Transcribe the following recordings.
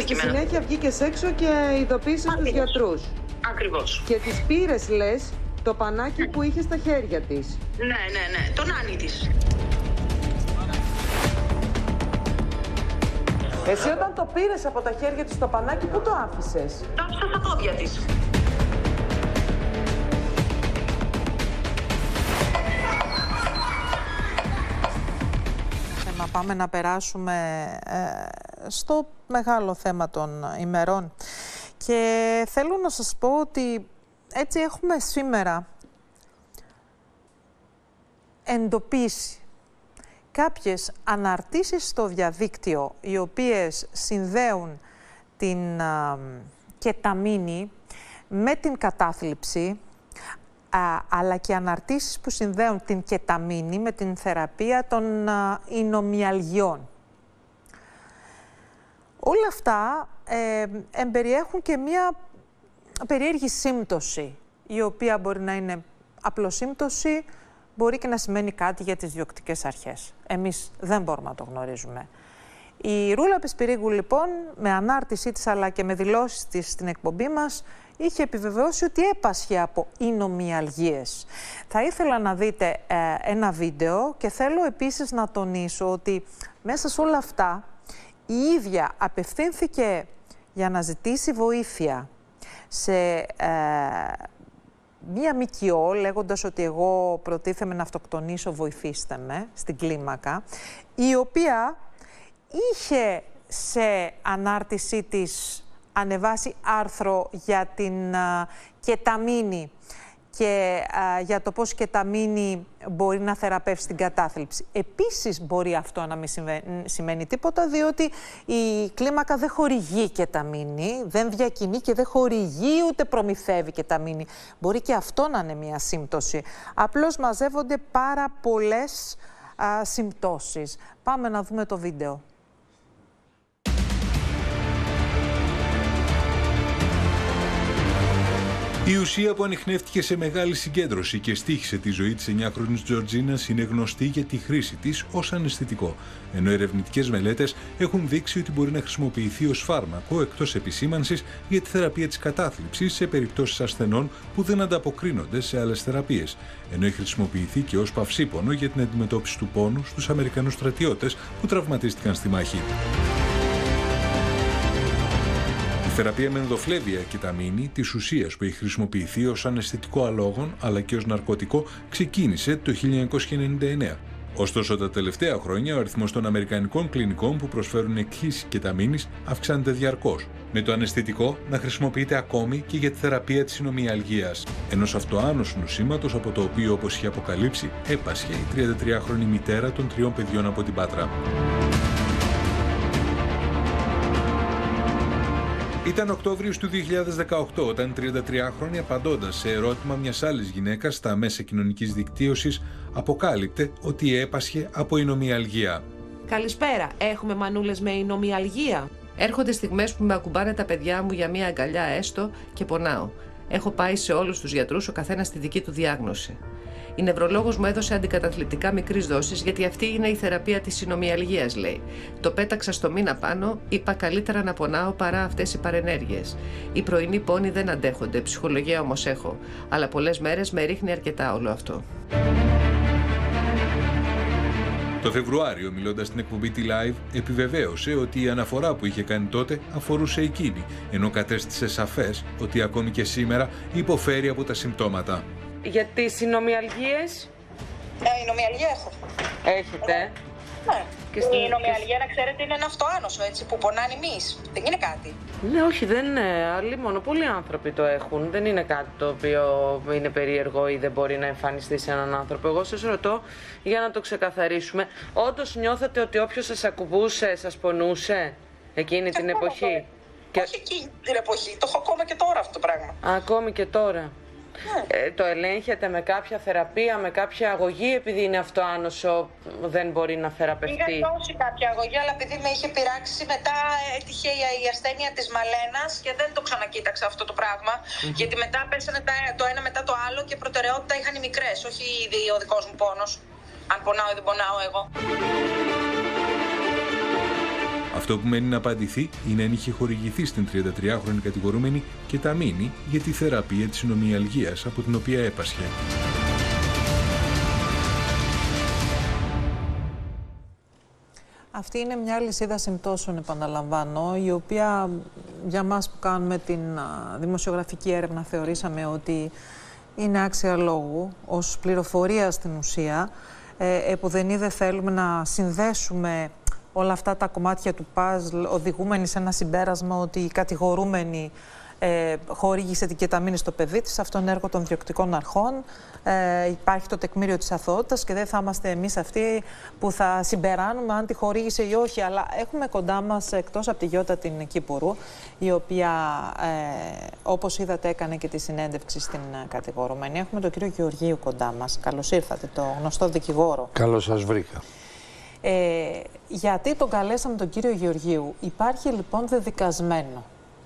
αντικείμενο. Στη συνέχεια βγήκες έξω και ειδοποίησες τους γιατρούς. Ακριβώς. Και τις πήρες, λες, το πανάκι που είχε στα χέρια της. Ναι, τον άνι της. Εσύ όταν το πήρες από τα χέρια της το πανάκι, πού το άφησες? Το άφησα στα πόδια της. Να πάμε να περάσουμε στο μεγάλο θέμα των ημερών. Και θέλω να σας πω ότι έτσι έχουμε σήμερα εντοπίσει κάποιες αναρτήσεις στο διαδίκτυο οι οποίες συνδέουν την κεταμίνη με την κατάθλιψη, αλλά και αναρτήσεις που συνδέουν την κεταμίνη με την θεραπεία των ινομιαλγιών. Όλα αυτά εμπεριέχουν και μία περίεργη σύμπτωση, η οποία μπορεί να είναι απλό σύμπτωση, μπορεί και να σημαίνει κάτι για τις διοκτικές αρχές. Εμείς δεν μπορούμε να το γνωρίζουμε. Η Ρούλα Πεσπυρίγκου, λοιπόν, με ανάρτησή της αλλά και με δηλώσεις της στην εκπομπή μας, είχε επιβεβαιώσει ότι έπασχε από ινομιαλγίες. Θα ήθελα να δείτε ένα βίντεο και θέλω επίσης να τονίσω ότι μέσα σε όλα αυτά η ίδια απευθύνθηκε για να ζητήσει βοήθεια σε μία ΜΚΟ, λέγοντας ότι εγώ προτίθεμαι να αυτοκτονήσω, βοηθήστε με, στην κλίμακα, η οποία είχε σε ανάρτησή της ανεβάσει άρθρο για την κεταμίνη και για το πώς η κεταμίνη μπορεί να θεραπεύσει την κατάθλιψη. Επίσης μπορεί αυτό να μην σημαίνει τίποτα, διότι η κλίμακα δεν χορηγεί κεταμίνη, δεν διακινεί και δεν χορηγεί ούτε προμηθεύει κεταμίνη. Μπορεί και αυτό να είναι μια σύμπτωση. Απλώς μαζεύονται πάρα πολλές συμπτώσεις. Πάμε να δούμε το βίντεο. Η ουσία που ανιχνεύτηκε σε μεγάλη συγκέντρωση και στοίχησε τη ζωή της 9χρονης Τζορτζίνας είναι γνωστή για τη χρήση της ως αναισθητικό, ενώ ερευνητικές μελέτες έχουν δείξει ότι μπορεί να χρησιμοποιηθεί ως φάρμακο εκτός επισήμανσης για τη θεραπεία της κατάθλιψης σε περιπτώσεις ασθενών που δεν ανταποκρίνονται σε άλλες θεραπείες, ενώ έχει χρησιμοποιηθεί και ως παυσίπονο για την αντιμετώπιση του πόνου στους Αμερικανούς στρατιώτες που τραυματίστηκαν στη μάχη. Η θεραπεία με ενδοφλέβια κεταμίνη, της ουσίας που έχει χρησιμοποιηθεί ως αναισθητικό αλόγων αλλά και ως ναρκωτικό, ξεκίνησε το 1999. Ωστόσο, τα τελευταία χρόνια ο αριθμός των αμερικανικών κλινικών που προσφέρουν εκχύσεις κεταμίνης αυξάνεται διαρκώς, με το αναισθητικό να χρησιμοποιείται ακόμη και για τη θεραπεία της ινομιαλγίας, ενός αυτοάνωσου νοσήματος από το οποίο, όπως είχε αποκαλύψει, έπασχε η 33χρονη μητέρα των 3 παιδιών από την Πάτρα. Ήταν Οκτώβριος του 2018 όταν 33χρονη, απαντώντας σε ερώτημα μιας άλλης γυναίκας στα μέσα κοινωνικής δικτύωσης, αποκάλυπτε ότι έπασχε από ινομιαλγία. Καλησπέρα, έχουμε μανούλες με ινομιαλγία? Έρχονται στιγμές που με ακουμπάνε τα παιδιά μου για μια αγκαλιά έστω και πονάω. Έχω πάει σε όλους τους γιατρούς, ο καθένας τη δική του διάγνωση. Η νευρολόγος μου έδωσε αντικαταθλιπτικά μικρής δόσης, γιατί αυτή είναι η θεραπεία της ινομιαλγίας, λέει. Το πέταξα στο μήνα πάνω, είπα καλύτερα να πονάω παρά αυτές οι παρενέργειες. Οι πρωινοί πόνοι δεν αντέχονται, ψυχολογία όμως έχω. Αλλά πολλές μέρες με ρίχνει αρκετά όλο αυτό. Το Φεβρουάριο, μιλώντας στην εκπομπή T-Live, επιβεβαίωσε ότι η αναφορά που είχε κάνει τότε αφορούσε εκείνη, ενώ κατέστησε σαφές ότι ακόμη και σήμερα υποφέρει από τα συμπτώματα. Για τις ινομιαλγίες? Ινομιαλγία έχω. Έχετε? Ναι. Η ινομιαλγία, να ξέρετε, είναι ένα αυτοάνωσο, έτσι, που πονάνε εμείς. Δεν είναι κάτι. Ναι, όχι, δεν είναι. Άλλοι μόνο πολλοί άνθρωποι το έχουν. Δεν είναι κάτι το οποίο είναι περίεργο ή δεν μπορεί να εμφανιστεί σε έναν άνθρωπο. Εγώ σας ρωτώ για να το ξεκαθαρίσουμε. Όντως νιώθετε ότι όποιος σας ακουμπούσε σας πονούσε εκείνη την εποχή? Όχι εκείνη την εποχή. Το έχω ακόμα και τώρα αυτό το πράγμα. Ακόμη και τώρα. Το ελέγχετε με κάποια θεραπεία, με κάποια αγωγή, επειδή είναι αυτοάνωσο, δεν μπορεί να θεραπευτεί? Είχα δώσει κάποια αγωγή, αλλά επειδή με είχε πειράξει, μετά έτυχε η ασθένεια της Μαλένας και δεν το ξανακοίταξα αυτό το πράγμα. Γιατί μετά πέσανε το ένα μετά το άλλο και προτεραιότητα είχαν οι μικρές, όχι ο δικός μου πόνος. Αν πονάω ή δεν πονάω εγώ. Αυτό που μένει να απαντηθεί είναι αν είχε χορηγηθεί στην 33χρονη κατηγορούμενη κεταμίνη για τη θεραπεία της συνομιαλγίας από την οποία έπασχε. Αυτή είναι μια λυσίδα συμπτώσεων, επαναλαμβάνω, η οποία για μας που κάνουμε την δημοσιογραφική έρευνα θεωρήσαμε ότι είναι άξια λόγου, ως πληροφορία στην ουσία, επουδενή δεν θέλουμε να συνδέσουμε όλα αυτά τα κομμάτια του παζλ, οδηγούμενοι σε ένα συμπέρασμα ότι η κατηγορούμενη χορήγησε την κεταμίνη στο παιδί της, αυτό είναι έργο των διοκτικών αρχών. Υπάρχει το τεκμήριο της αθωότητας και δεν θα είμαστε εμείς αυτοί που θα συμπεράνουμε αν τη χορήγησε ή όχι. Αλλά έχουμε κοντά μας, εκτός από τη Γιώτα την Κύπουρου, η οποία όπως είδατε έκανε και τη συνέντευξη στην κατηγορούμενη. Έχουμε τον κύριο Γεωργίου κοντά μας. Καλώς ήρθατε, το γνωστό δικηγόρο. Καλώς σας βρήκα. Γιατί τον καλέσαμε τον κύριο Γεωργίου? Υπάρχει λοιπόν δεδικασμένο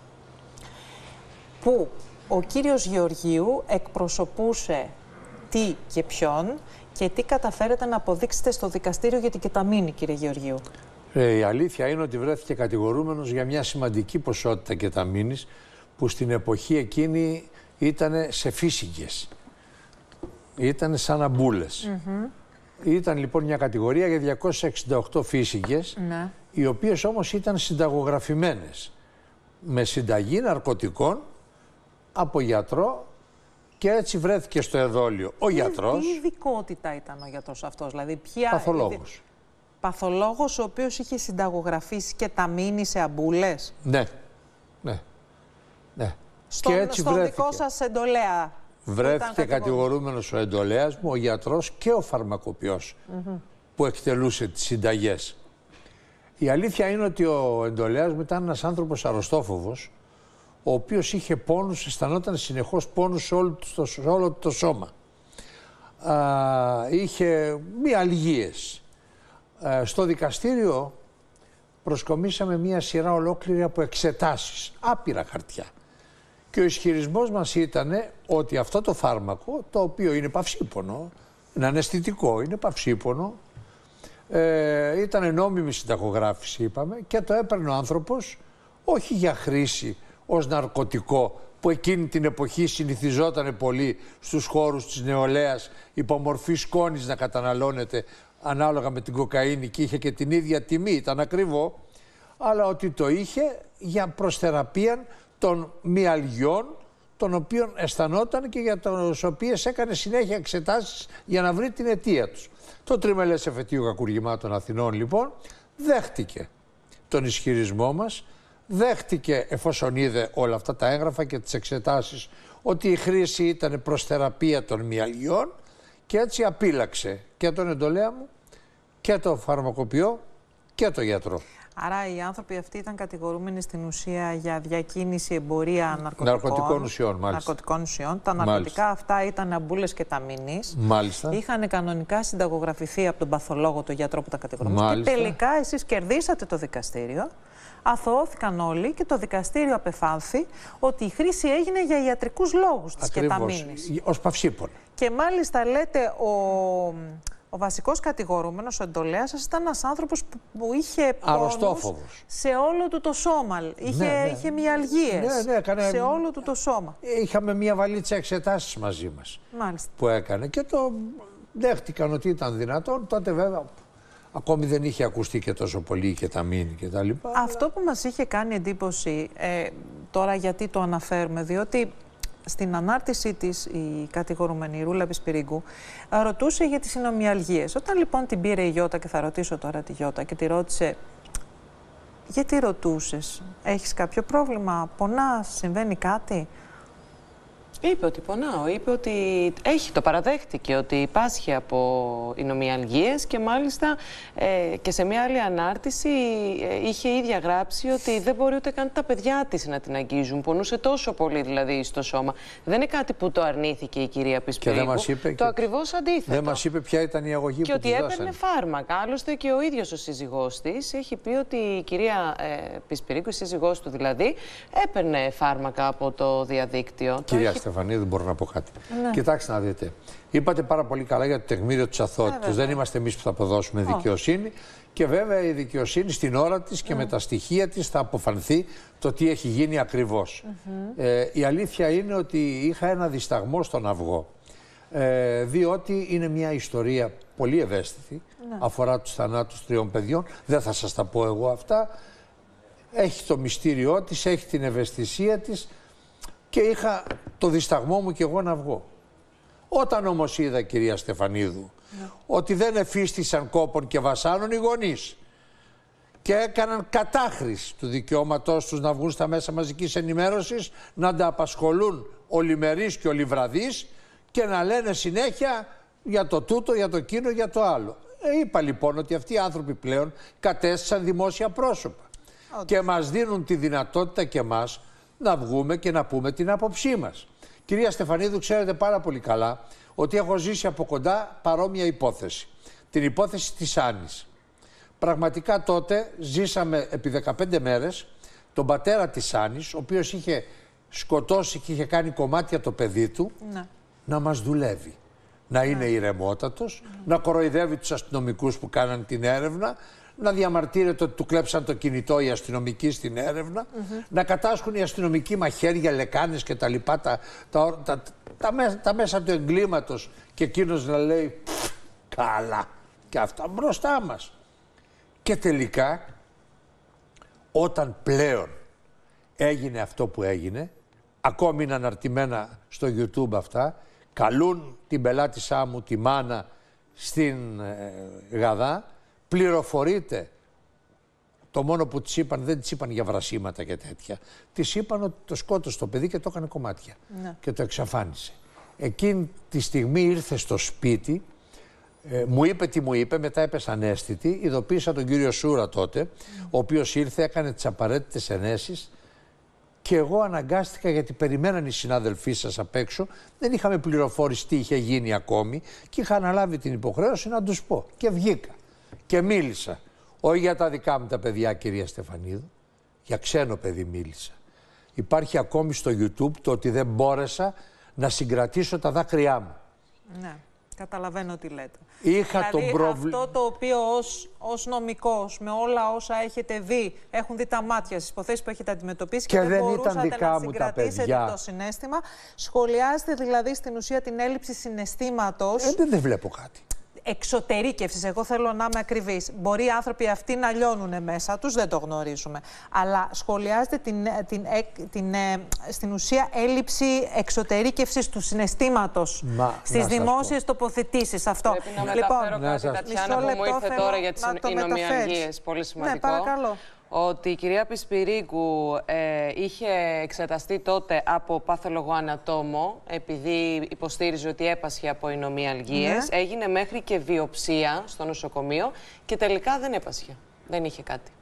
που ο κύριος Γεωργίου εκπροσωπούσε τι και ποιον και τι καταφέρετε να αποδείξετε στο δικαστήριο για την κεταμίνη, κύριε Γεωργίου? Η αλήθεια είναι ότι βρέθηκε κατηγορούμενος για μια σημαντική ποσότητα κεταμίνης που στην εποχή εκείνη ήταν σε φύσικες. Ήταν σαν αμπούλες. Ήταν λοιπόν μια κατηγορία για 268 φύσικες, οι οποίες όμως ήταν συνταγογραφημένες με συνταγή ναρκωτικών από γιατρό και έτσι βρέθηκε στο εδόλιο ο γιατρός. Τι ειδικότητα ήταν ο γιατρός αυτός, δηλαδή ποια... Παθολόγος. Παθολόγος ο οποίος είχε συνταγογραφήσει κεταμίνη σε αμπούλες. Ναι. Και έτσι στον βρέθηκε. δικό σας εντολέα. Βρέθηκε κατηγορούμενος ο εντολέας μου, ο γιατρός και ο φαρμακοποιός που εκτελούσε τις συνταγές. Η αλήθεια είναι ότι ο εντολέας μου ήταν ένας άνθρωπος αρρωστόφοβος, ο οποίος είχε πόνους, αισθανόταν συνεχώς πόνους σε όλο το σώμα. Είχε μυαλγίες. Στο δικαστήριο προσκομίσαμε μία σειρά ολόκληρη από εξετάσεις, άπειρα χαρτιά. Και ο ισχυρισμός μας ήταν ότι αυτό το φάρμακο, το οποίο είναι παυσίπονο, είναι αναισθητικό, είναι παυσίπονο, ήταν νόμιμη συνταγογράφηση, είπαμε, και το έπαιρνε ο άνθρωπος όχι για χρήση ως ναρκωτικό, που εκείνη την εποχή συνηθιζόταν πολύ στους χώρους της νεολαίας, υπομορφή σκόνης να καταναλώνεται ανάλογα με την κοκαίνη και είχε και την ίδια τιμή, ήταν ακριβό, αλλά ότι το είχε για προσθεραπεία των μυαλγιών, των οποίων αισθανόταν και για τις οποίες έκανε συνέχεια εξετάσεις για να βρει την αιτία τους. Το Τριμελές Εφετείο Κακουργημάτων Αθηνών λοιπόν δέχτηκε τον ισχυρισμό μας, δέχτηκε, εφόσον είδε όλα αυτά τα έγγραφα και τις εξετάσεις, ότι η χρήση ήταν προς θεραπεία των μυαλγιών και έτσι απείλαξε και τον εντολέα μου και τον φαρμακοποιό και τον γιατρό. Άρα οι άνθρωποι αυτοί ήταν κατηγορούμενοι στην ουσία για διακίνηση, εμπορία ναρκωτικών ουσιών. Ναρκωτικών ουσιών. Τα ναρκωτικά αυτά ήταν αμπούλες κεταμίνης. Μάλιστα. Είχαν κανονικά συνταγογραφηθεί από τον παθολόγο, τον γιατρό που τα κατηγορούσε. Και τελικά εσείς κερδίσατε το δικαστήριο. Αθωώθηκαν όλοι και το δικαστήριο απεφάνθη ότι η χρήση έγινε για ιατρικούς λόγους της κεταμίνης. Ως παυσίπονο. Και μάλιστα λέτε ο βασικός κατηγορούμενος, ο εντολέας σας, ήταν ένας άνθρωπος που είχε πόνους σε όλο του το σώμα. Είχε μυαλγίες σε όλο του το σώμα. Είχαμε μια βαλίτσα εξετάσεις μαζί μας. Μάλιστα. Που έκανε και το δέχτηκαν ότι ήταν δυνατόν. Τότε βέβαια ακόμη δεν είχε ακουστεί και τόσο πολύ η κεταμίνη και τα λοιπά. Αυτό που μας είχε κάνει εντύπωση, τώρα γιατί το αναφέρουμε, διότι στην ανάρτησή της η κατηγορούμενη Ρούλα Πισπυρίγκου ρωτούσε για τις συνομιαλγίες. Όταν λοιπόν την πήρε η Γιώτα, και θα ρωτήσω τώρα τη Γιώτα, και τη ρώτησε γιατί ρωτούσες, έχεις κάποιο πρόβλημα, πονάς, συμβαίνει κάτι? Είπε ότι πονάω, είπε ότι το παραδέχτηκε ότι πάσχει από ινομιαλγίες και μάλιστα και σε μια άλλη ανάρτηση είχε ίδια γράψει ότι δεν μπορεί ούτε καν τα παιδιά της να την αγγίζουν. Πονούσε τόσο πολύ δηλαδή στο σώμα. Δεν είναι κάτι που το αρνήθηκε η κυρία Πισπυρίγκου. Το ακριβώς αντίθετο. Δεν μας είπε ποια ήταν η αγωγή και που της ότι δώσανε. έπαιρνε φάρμακα. Άλλωστε και ο ίδιος ο σύζυγός της έχει πει ότι η κυρία Πισπυρίγκου, η σύζυγός του δηλαδή, έπαιρνε φάρμακα από το διαδίκτυο. Κυρία Στεφανίδου, μπορώ να πω κάτι. Κοιτάξτε να δείτε. Είπατε πάρα πολύ καλά για το τεκμήριο της αθωότητας. Δεν είμαστε εμείς που θα αποδώσουμε δικαιοσύνη. Και βέβαια η δικαιοσύνη στην ώρα της και με τα στοιχεία της θα αποφανθεί το τι έχει γίνει ακριβώς. Η αλήθεια είναι ότι είχα ένα δισταγμό στον αυγό. Διότι είναι μια ιστορία πολύ ευαίσθητη. Αφορά τους θανάτους 3 παιδιών. Δεν θα σας τα πω εγώ αυτά. Έχει το μυστήριό της, έχει την ευαισθησία της και είχα το δισταγμό μου κι εγώ να βγω. Όταν όμως είδα, κυρία Στεφανίδου, ότι δεν εφίστησαν κόπων και βασάνων οι γονείς και έκαναν κατάχρηση του δικαιώματός τους να βγουν στα μέσα μαζικής ενημέρωσης, να τα απασχολούν ολημερείς και ολιβραδείς και να λένε συνέχεια για το τούτο, για το εκείνο, για το άλλο. Είπα λοιπόν ότι αυτοί οι άνθρωποι πλέον κατέστησαν δημόσια πρόσωπα. Και μας δίνουν τη δυνατότητα και εμάς να βγούμε και να πούμε την άποψή μας. Κυρία Στεφανίδου, ξέρετε πάρα πολύ καλά ότι έχω ζήσει από κοντά παρόμοια υπόθεση. Την υπόθεση της Άννης. Πραγματικά τότε ζήσαμε επί 15 μέρες τον πατέρα της Άννης, ο οποίος είχε σκοτώσει και είχε κάνει κομμάτια το παιδί του, να μας δουλεύει. Να είναι ηρεμότατος, να κοροϊδεύει τους αστυνομικούς που κάναν την έρευνα, να διαμαρτύρεται ότι του κλέψαν το κινητό οι αστυνομικοί στην έρευνα, να κατάσχουν οι αστυνομικοί μαχαίρια, λεκάνες και τα λοιπά, τα μέσα του εγκλήματος και εκείνος να λέει καλά και αυτά μπροστά μας. Και τελικά όταν πλέον έγινε αυτό που έγινε, ακόμη είναι αναρτημένα στο YouTube αυτά, καλούν την πελάτησά μου, τη μάνα, στην Γαδά, πληροφορείται. Το μόνο που της είπαν, δεν της είπαν για βρασίματα και τέτοια. Της είπαν ότι το σκότωσε το παιδί και το έκανε κομμάτια. Και το εξαφάνισε. Εκείνη τη στιγμή ήρθε στο σπίτι, μου είπε τι μου είπε, μετά έπεσε ανέστητη, ειδοποίησα τον κύριο Σούρα τότε, ο οποίος ήρθε, έκανε τις απαραίτητες ενέσεις και εγώ αναγκάστηκα, γιατί περιμέναν οι συνάδελφοί σας απ' έξω, δεν είχαμε πληροφόρηση τι είχε γίνει ακόμη και είχα αναλάβει την υποχρέωση να τους πω. Και βγήκα και μίλησα. Όχι για τα δικά μου τα παιδιά, κυρία Στεφανίδου, για ξένο παιδί μίλησα. Υπάρχει ακόμη στο YouTube το ότι δεν μπόρεσα να συγκρατήσω τα δάκρυά μου. Ναι, καταλαβαίνω τι λέτε. Είχα δηλαδή, αυτό το οποίο ως νομικός, με όλα όσα έχετε δει, έχουν δει τα μάτια στις υποθέσεις που έχετε αντιμετωπίσει και δεν μπορούσατε να συγκρατήσετε το συναίσθημα, σχολιάζετε δηλαδή στην ουσία την έλλειψη συναισθήματος. Δεν βλέπω κάτι. Εξωτερήκευσης, εγώ θέλω να είμαι ακριβής. Μπορεί οι άνθρωποι αυτοί να λιώνουν μέσα τους, δεν το γνωρίζουμε. Αλλά σχολιάζεται στην ουσία έλλειψη εξωτερήκευσης του συναισθήματος στις δημόσιες τοποθετήσεις. Αυτό. Πρέπει να μεταφέρω κάτι, Τατιάνα, που μου ήρθε τώρα για τις εινομιαλγίες. Πολύ σημαντικό. Ναι, παρακαλώ. Ότι η κυρία Πισπυρίγκου είχε εξεταστεί τότε από παθολογό ανατόμο, επειδή υποστήριζε ότι έπασχε από εινομιαλγίες. Έγινε μέχρι και βιοψία στο νοσοκομείο και τελικά δεν έπασχε. Δεν είχε κάτι.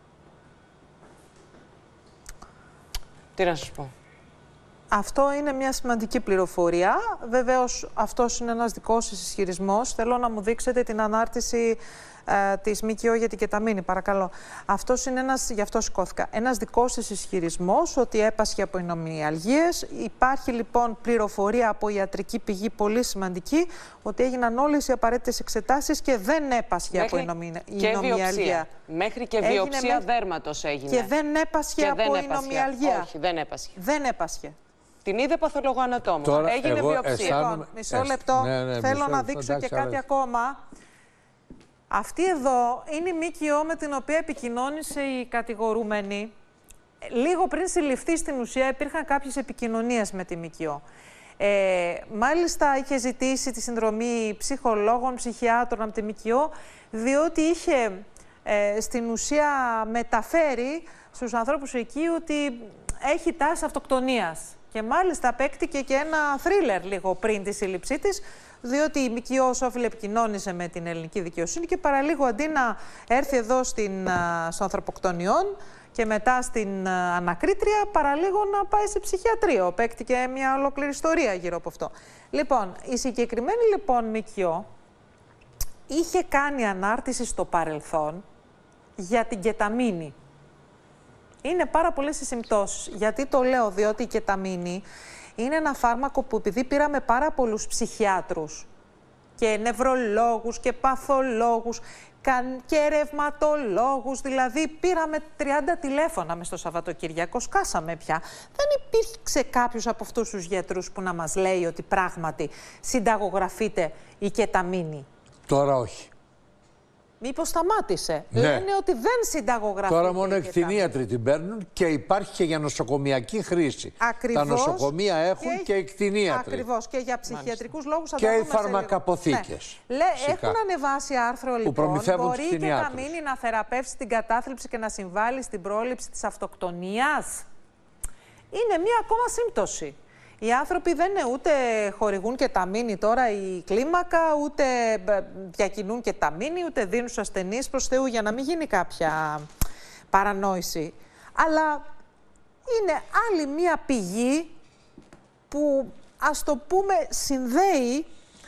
Τι να σας πω. Αυτό είναι μια σημαντική πληροφορία. Βεβαίως αυτός είναι ένας δικός σας ισχυρισμός. Θέλω να μου δείξετε την ανάρτηση της ΜΚΟ για την κεταμίνη, παρακαλώ. Αυτός είναι γι' αυτό σηκώθηκα. Ένας δικός σας ισχυρισμός ότι έπασχε από εινομιαλγίες. Υπάρχει λοιπόν πληροφορία από ιατρική πηγή πολύ σημαντική ότι έγιναν όλες οι απαραίτητες εξετάσεις και δεν έπασχε από εινομιαλγία. Μέχρι και βιοψία δέρματος έγινε. Και δεν έπασχε από εινομιαλγία. Όχι, δεν έπασχε. Δεν έπασχε. Την είδε παθολογό ανατόμο. Έγινε βιοψία. Λοιπόν, μισό λεπτό. Θέλω να δείξω και κάτι ακόμα. Αυτή εδώ είναι η ΜΚΟ με την οποία επικοινώνησε η κατηγορούμενη. Λίγο πριν συλληφθεί στην ουσία υπήρχαν κάποιες επικοινωνίες με τη ΜΚΟ. Μάλιστα είχε ζητήσει τη συνδρομή ψυχολόγων, ψυχιάτρων από τη ΜΚΟ, διότι είχε στην ουσία μεταφέρει στους ανθρώπους εκεί ότι έχει τάση αυτοκτονίας. Και μάλιστα παίκτηκε και ένα θρίλερ λίγο πριν τη σύλληψή της, διότι η ΜΚΟ Σόφιλ επικοινώνησε με την ελληνική δικαιοσύνη και παραλίγο αντί να έρθει εδώ στο ανθρωποκτονιών και μετά στην ανακρίτρια, παραλίγο να πάει σε ψυχιατρίο. Παίκτηκε μια ολόκληρη ιστορία γύρω από αυτό. Λοιπόν, η συγκεκριμένη λοιπόν ΜΚΟ είχε κάνει ανάρτηση στο παρελθόν για την κεταμίνη. Είναι πάρα πολλές οι συμπτώσεις. Γιατί το λέω, διότι η κεταμίνη είναι ένα φάρμακο που επειδή πήραμε πάρα πολλούς ψυχιάτρους και νευρολόγους και παθολόγους και ρευματολόγους, δηλαδή πήραμε 30 τηλέφωνα μες στο Σαββατοκύριακο, σκάσαμε πια. Δεν υπήρξε κάποιος από αυτούς τους γιατρούς που να μας λέει ότι πράγματι συνταγογραφείται η κεταμίνη. Τώρα όχι. Μήπως σταμάτησε. Ναι. Λένε ότι δεν συνταγογραφείται. Τώρα μόνο εκτινίατροι την παίρνουν και υπάρχει και για νοσοκομιακή χρήση. Ακριβώς. Τα νοσοκομεία έχουν και εκτινίατροι. Ακριβώς. Και για ψυχιατρικούς λόγους. Και οι φαρμακαποθήκες. Ναι. Έχουν ανεβάσει άρθρο λοιπόν. Μπορεί η κεταμίνη να θεραπεύσει την κατάθλιψη και να συμβάλλει στην πρόληψη της αυτοκτονίας. Είναι μία ακόμα σύμπτωση. Οι άνθρωποι δεν είναι ούτε χορηγούν κεταμίνη τώρα η κλίμακα, ούτε διακινούν κεταμίνη, ούτε δίνουν στους ασθενείς προς Θεού για να μην γίνει κάποια παρανόηση. Αλλά είναι άλλη μία πηγή που, ας το πούμε, συνδέει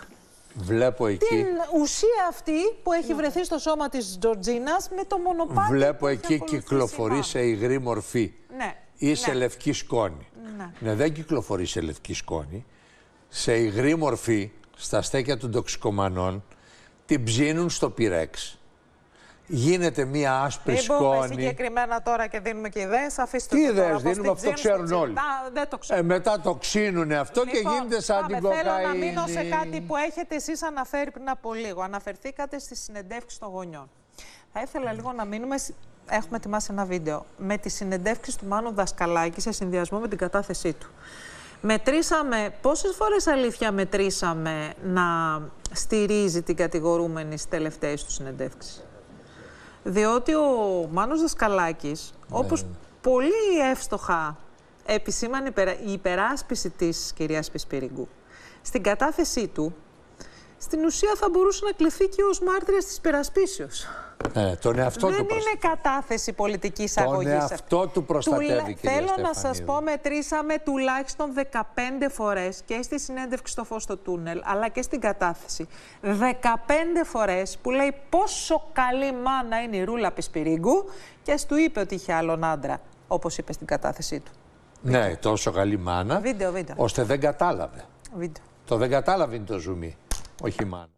την ουσία αυτή που έχει βρεθεί στο σώμα της Τζορτζίνας με το μονοπάτι. Βλέπω εκεί κυκλοφορεί σε υγρή μορφή. Ναι. Ή σε λευκή σκόνη. Ναι, δεν κυκλοφορεί σε λευκή σκόνη. Σε υγρή μορφή, στα στέκια των τοξικομανών, την ψήνουν στο πυρέξ. Γίνεται μία άσπρη σκόνη. Δεν πούμε συγκεκριμένα τώρα και δίνουμε και ιδέες. Αφήστε τι το τώρα. ιδέες δίνουμε, αυτό ξέρουν όλοι. Δεν το ξέρουν. Μετά το ξύνουνε αυτό και γίνεται σαν την κοκαίνη. Θέλω να μείνω σε κάτι που έχετε εσείς αναφέρει πριν από λίγο. Αναφερθήκατε στις συνεντεύξεις των γονιών. Θα ήθελα λίγο να μείνουμε. Έχουμε ετοιμάσει ένα βίντεο με τις συνεντεύξεις του Μάνου Δασκαλάκη σε συνδυασμό με την κατάθεσή του. Μετρήσαμε, πόσες φορές αλήθεια μετρήσαμε να στηρίζει την κατηγορούμενη στις τελευταίες του συνεντεύξεις. Διότι ο Μάνος Δασκαλάκης, όπως πολύ εύστοχα επισήμανε η υπεράσπιση της κυρίας Πισπυρίγκου, στην κατάθεσή του, στην ουσία θα μπορούσε να κληθεί και ως μάρτυρας της υπερασπίσεως. Τον εαυτό δεν του είναι κατάθεση πολιτικής αγωγής. Τον εαυτό του προστατεύει, κυρία Θέλω Στεφανίδου. να σας πω, μετρήσαμε τουλάχιστον 15 φορές και στη συνέντευξη στο φως στο τούνελ, αλλά και στην κατάθεση. 15 φορές που λέει πόσο καλή μάνα είναι η Ρούλα Πισπυρίγκου και του είπε ότι είχε άλλον άντρα, όπως είπε στην κατάθεσή του. Ναι, τόσο καλή μάνα, βίντεο. ώστε δεν κατάλαβε. Βίντεο. Το δεν κατάλαβε είναι το ζουμί, όχι η μάνα.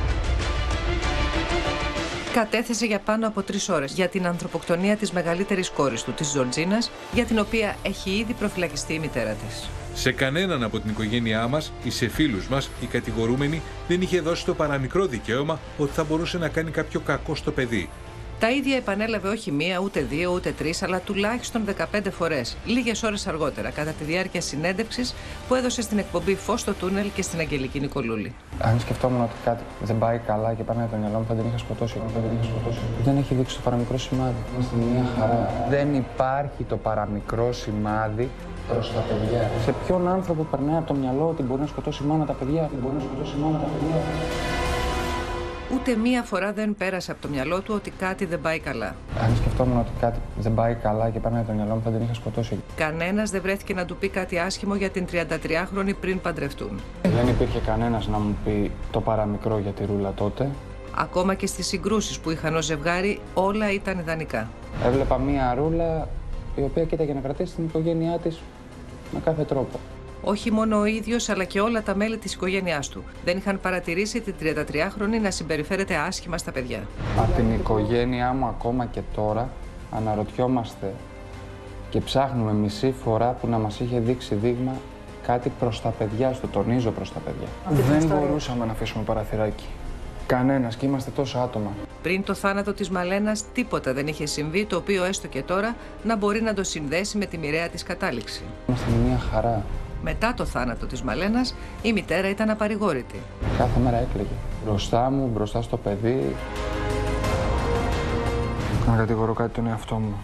Κατέθεσε για πάνω από 3 ώρες για την ανθρωποκτονία της μεγαλύτερης κόρης του, της Τζορτζίνας, για την οποία έχει ήδη προφυλακιστεί η μητέρα της. Σε κανέναν από την οικογένειά μας ή σε φίλους μας η κατηγορούμενη δεν είχε δώσει το παραμικρό δικαίωμα ότι θα μπορούσε να κάνει κάποιο κακό στο παιδί. Τα ίδια επανέλαβε όχι 1, ούτε 2, ούτε 3, αλλά τουλάχιστον 15 φορές, λίγες ώρες αργότερα, κατά τη διάρκεια συνέντευξης που έδωσε στην εκπομπή Φως στο Τούνελ και στην Αγγελική Νικολούλη. Αν σκεφτόμουν ότι κάτι δεν πάει καλά και πάνε το μυαλό μου, θα την είχα σκοτώσει. Δεν έχει δείξει το παραμικρό σημάδι. Είμαστε μια χαρά. Δεν υπάρχει το παραμικρό σημάδι προς τα παιδιά. Σε ποιον άνθρωπο περνάει από το μυαλό ότι μπορεί να σκοτώσει μάνα τα παιδιά. Ούτε μία φορά δεν πέρασε από το μυαλό του ότι κάτι δεν πάει καλά. Αν σκεφτόμουν ότι κάτι δεν πάει καλά και πάνε το μυαλό μου, θα την είχα σκοτώσει. Κανένας δεν βρέθηκε να του πει κάτι άσχημο για την 33χρονη πριν παντρευτούν. Δεν υπήρχε κανένας να μου πει το παραμικρό για τη Ρούλα τότε. Ακόμα και στις συγκρούσεις που είχαν ως ζευγάρι, όλα ήταν ιδανικά. Έβλεπα μία Ρούλα η οποία κοίταγε να κρατήσει την οικογένειά της με κάθε τρόπο. Όχι μόνο ο ίδιος, αλλά και όλα τα μέλη της οικογένειάς του δεν είχαν παρατηρήσει την 33χρονη να συμπεριφέρεται άσχημα στα παιδιά. Από την οικογένειά μου ακόμα και τώρα αναρωτιόμαστε και ψάχνουμε μισή φορά που να μας είχε δείξει δείγμα κάτι προς τα παιδιά, στο τονίζω προς τα παιδιά. Δεν μπορούσαμε να αφήσουμε παραθυράκι. Κανένας, και είμαστε τόσα άτομα. Πριν το θάνατο της Μαλένας, τίποτα δεν είχε συμβεί το οποίο έστω και τώρα να μπορεί να το συνδέσει με τη μοιραία της κατάληξη. Είμαστε μια χαρά. Μετά το θάνατο της Μαλένας, η μητέρα ήταν απαρηγόρητη. Κάθε μέρα έκλαιγε. Μπροστά μου, μπροστά στο παιδί. Να κατηγορώ κάτι τον εαυτό μου.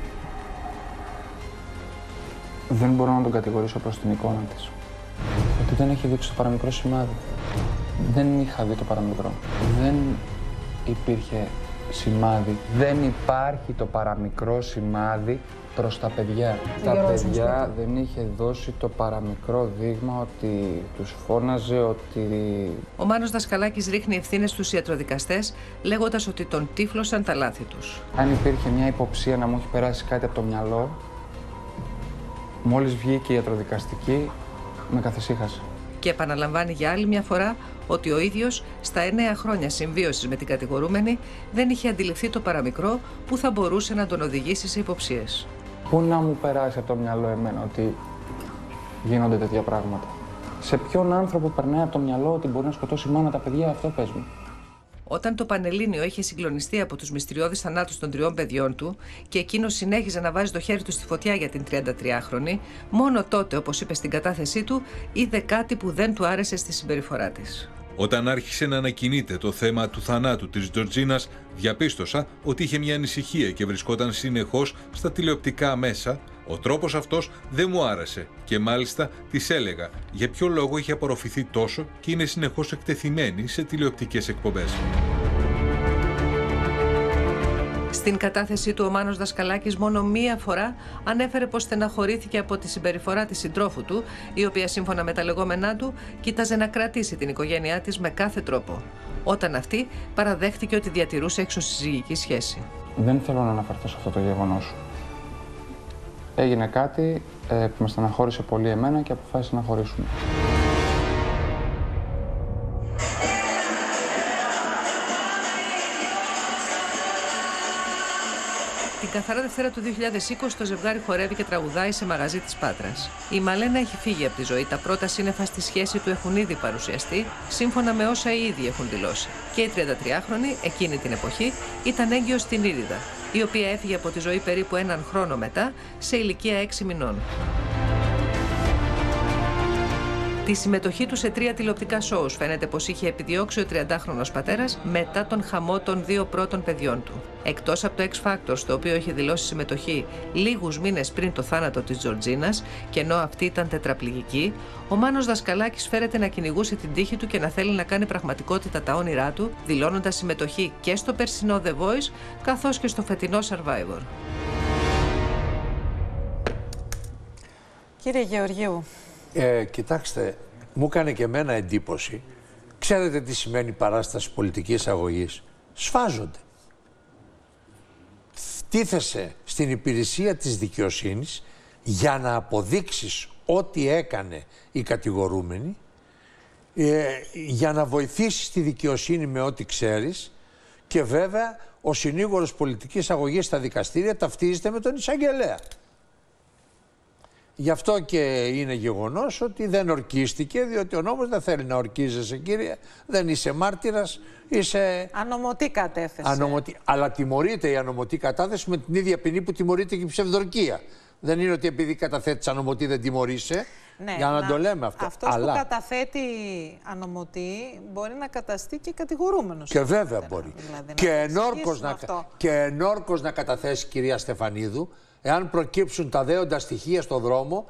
Δεν μπορώ να τον κατηγορήσω προς την εικόνα της. Γιατί δεν έχει δείξει το παραμικρό σημάδι. Δεν είχα δει το παραμικρό. Δεν υπήρχε σημάδι. Δεν υπάρχει το παραμικρό σημάδι προς τα παιδιά. Τα παιδιά δεν είχε δώσει το παραμικρό δείγμα ότι τους φώναζε, ότι... Ο Μάνος Δασκαλάκης ρίχνει ευθύνες στους ιατροδικαστές, λέγοντας ότι τον τύφλωσαν τα λάθη τους. Αν υπήρχε μια υποψία να μου έχει περάσει κάτι από το μυαλό, μόλις βγήκε η ιατροδικαστική, με καθησύχασε. Και επαναλαμβάνει για άλλη μια φορά ότι ο ίδιος στα 9 χρόνια συμβίωσης με την κατηγορούμενη δεν είχε αντιληφθεί το παραμικρό που θα μπορούσε να τον οδηγήσει σε υποψίες. Πού να μου περάσει από το μυαλό εμένα ότι γίνονται τέτοια πράγματα? Σε ποιον άνθρωπο περνάει από το μυαλό ότι μπορεί να σκοτώσει μάνα τα παιδιά? Αυτό πες μου. Όταν το Πανελλήνιο είχε συγκλονιστεί από τους μυστηριώδεις θανάτους των 3 παιδιών του και εκείνος συνέχιζε να βάζει το χέρι του στη φωτιά για την 33χρονη, μόνο τότε, όπως είπε στην κατάθεσή του, είδε κάτι που δεν του άρεσε στη συμπεριφορά της. Όταν άρχισε να ανακοινείται το θέμα του θανάτου της Τζορτζίνας, διαπίστωσα ότι είχε μια ανησυχία και βρισκόταν συνεχώς στα τηλεοπτικά μέσα. Ο τρόπος αυτός δεν μου άρεσε και μάλιστα της έλεγα για ποιο λόγο είχε απορροφηθεί τόσο και είναι συνεχώς εκτεθειμένη σε τηλεοπτικές εκπομπές. Στην κατάθεσή του ο Μάνος Δασκαλάκης μόνο μία φορά ανέφερε πως στεναχωρήθηκε από τη συμπεριφορά της συντρόφου του, η οποία σύμφωνα με τα λεγόμενά του κοίταζε να κρατήσει την οικογένειά της με κάθε τρόπο. Όταν αυτή παραδέχτηκε ότι διατηρούσε εξωσυζυγική σχέση. Δεν θέλω να αναφερθώ σε αυτό το γεγονός. Έγινε κάτι που με στεναχώρησε πολύ εμένα και αποφάσισα να χωρίσουμε. Την καθαρά Δευτέρα του 2020 το ζευγάρι χορεύει και τραγουδάει σε μαγαζί της Πάτρας. Η Μαλένα έχει φύγει από τη ζωή. Τα πρώτα σύννεφα στη σχέση του έχουν ήδη παρουσιαστεί, σύμφωνα με όσα οι ίδιοι έχουν δηλώσει. Και η 33χρονη, εκείνη την εποχή, ήταν έγκυος στην Ήριδα, η οποία έφυγε από τη ζωή περίπου 1 χρόνο μετά, σε ηλικία 6 μηνών. Τη συμμετοχή του σε 3 τηλεοπτικά σόους φαίνεται πως είχε επιδιώξει ο 30χρονος πατέρας μετά τον χαμό των 2 πρώτων παιδιών του. Εκτός από το X Factor, στο οποίο είχε δηλώσει συμμετοχή λίγους μήνες πριν το θάνατο της Τζορτζίνας, και ενώ αυτή ήταν τετραπληγική, ο Μάνος Δασκαλάκης φέρεται να κυνηγούσε την τύχη του και να θέλει να κάνει πραγματικότητα τα όνειρά του, δηλώνοντας συμμετοχή και στο περσινό The Voice, καθώς και στο φετινό Survivor. Κύριε Γεωργίου. Κοιτάξτε, μου έκανε και εμένα εντύπωση. Ξέρετε τι σημαίνει παράσταση πολιτικής αγωγής? Σφάζονται. Τίθεσαι στην υπηρεσία της δικαιοσύνης για να αποδείξεις ό,τι έκανε η κατηγορούμενη, για να βοηθήσεις τη δικαιοσύνη με ό,τι ξέρεις, και βέβαια ο συνήγορος πολιτικής αγωγής στα δικαστήρια ταυτίζεται με τον εισαγγελέα. Γι' αυτό και είναι γεγονός ότι δεν ορκίστηκε, διότι ο νόμος δεν θέλει να ορκίζεσαι, κύριε. Δεν είσαι μάρτυρας, είσαι... Ανομωτή κατέθεση. Αλλά τιμωρείται η ανομωτή κατάθεση με την ίδια ποινή που τιμωρείται και η ψευδορκία. Δεν είναι ότι επειδή καταθέτεις ανομωτή δεν τιμωρείσαι. Ναι, για να το λέμε αυτό. Αυτός που καταθέτει ανομωτή μπορεί να καταστεί και κατηγορούμενος. Και βέβαια μπορεί. Δηλαδή, και ενόρκος να καταθέσει, κυρία Στεφανίδου, εάν προκύψουν τα δέοντα στοιχεία στον δρόμο,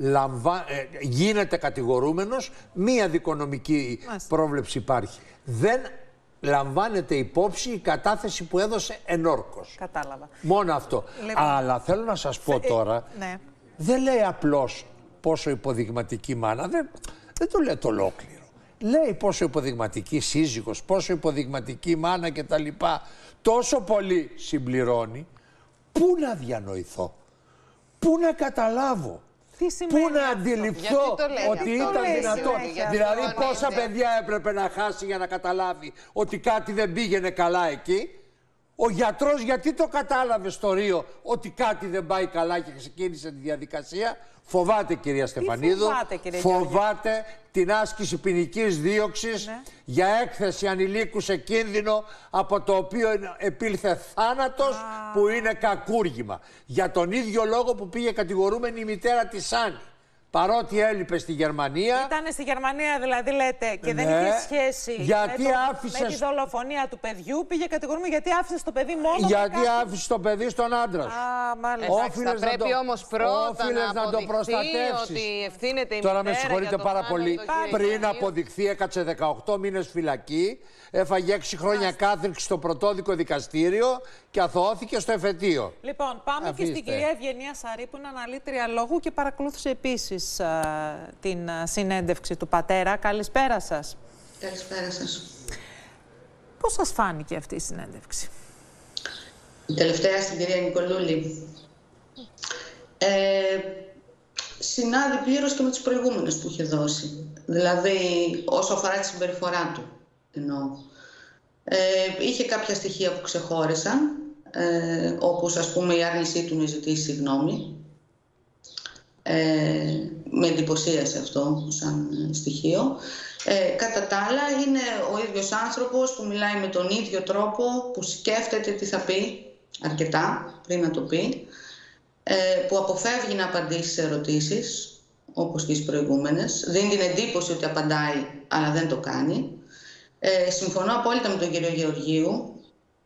γίνεται κατηγορούμενος, μία δικονομική πρόβλεψη υπάρχει. Δεν λαμβάνεται υπόψη η κατάθεση που έδωσε ενόρκος. Κατάλαβα. Μόνο αυτό. Αλλά θέλω να σας πω τώρα, δεν λέει απλώς πόσο υποδειγματική μάνα, δεν το λέει το ολόκληρο. Λέει πόσο υποδειγματική σύζυγος, πόσο υποδειγματική μάνα κτλ. Τόσο πολύ συμπληρώνει. Πού να διανοηθώ, πού να καταλάβω, πού να αντιληφθώ ότι ήταν δυνατόν. Δηλαδή πόσα παιδιά έπρεπε να χάσει για να καταλάβει ότι κάτι δεν πήγαινε καλά εκεί. Ο γιατρός γιατί το κατάλαβε στο Ρίο ότι κάτι δεν πάει καλά και ξεκίνησε τη διαδικασία? Φοβάται, κυρία Στεφανίδου, φοβάται την άσκηση ποινικής δίωξης για έκθεση ανηλίκου σε κίνδυνο, από το οποίο επήλθε θάνατος, που είναι κακούργημα. Για τον ίδιο λόγο που πήγε κατηγορούμενη η μητέρα της Άννη. Παρότι έλειπε στη Γερμανία. Ήτανε στη Γερμανία, δηλαδή, λέτε, και δεν είχε σχέση με τη δολοφονία του παιδιού. Πήγε κατηγορούμενη γιατί άφησε το παιδί μόνο. Γιατί άφησε το παιδί στον άντρα σου. Θα πρέπει όμως πρώτα να αποδειχθεί ότι ευθύνεται η μητέρα. Τώρα με συγχωρείτε πάρα πολύ. Πριν αποδειχθεί, έκατσε 18 μήνες φυλακή, έφαγε 6 χρόνια κάθριξη στο πρωτόδικο δικαστήριο και αθωώθηκε στο εφετείο. Λοιπόν, πάμε και στην κυρία Ευγενία Σαρή, που είναι αναλύτρια λόγου και παρακολούθησε επίσης την συνέντευξη του πατέρα. Καλησπέρα σας. Καλησπέρα σας. Πώς σας φάνηκε αυτή η συνέντευξη? Η τελευταία στην κυρία Νικολούλη. συνάδει πλήρως και με τις προηγούμενες που είχε δώσει. Δηλαδή, όσο αφορά τη συμπεριφορά του, εννοώ. Είχε κάποια στοιχεία που ξεχώρισαν, όπως ας πούμε η άρνησή του να ζητήσει συγγνώμη. Με εντυπωσίασε αυτό σαν στοιχείο. Κατά τα άλλα, είναι ο ίδιος άνθρωπος που μιλάει με τον ίδιο τρόπο, που σκέφτεται τι θα πει αρκετά πριν να το πει, που αποφεύγει να απαντήσει σε ερωτήσεις, όπως και τις προηγούμενες. Δίνει την εντύπωση ότι απαντάει, αλλά δεν το κάνει. Συμφωνώ απόλυτα με τον κύριο Γεωργίου.